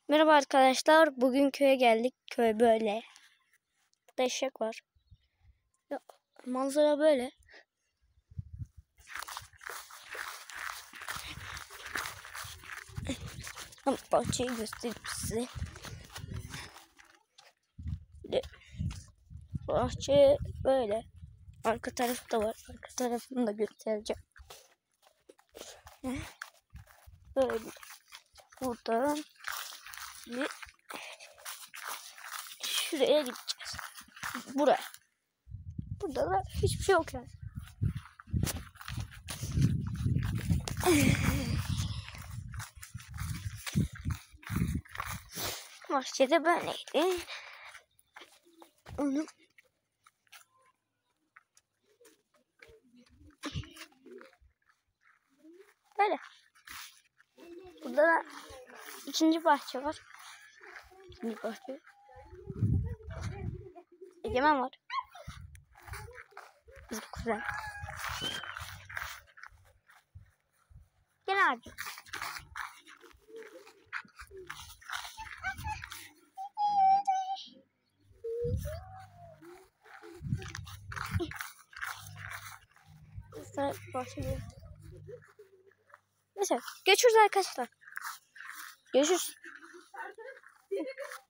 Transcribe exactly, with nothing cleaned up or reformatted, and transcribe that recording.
Merhaba arkadaşlar. Bugün köye geldik. Köy böyle. Burada eşek var. Ya, manzara böyle. Bahçeyi göstereyim size. De, bahçe böyle. Arka tarafı da var. Arka tarafını da göstereceğim. Böyle. Buradan bir şuraya gideceğiz. Buraya. Burada da hiçbir şey yok yani. Bahçede böyleydi. Onu böyle. Burada da ikinci bahçe var. İkinci bahçe. Egemen var. Bizim kuzen. Gel abi. Mesela bahçede. Neyse. Görüşürüz arkadaşlar. Görüşürüz.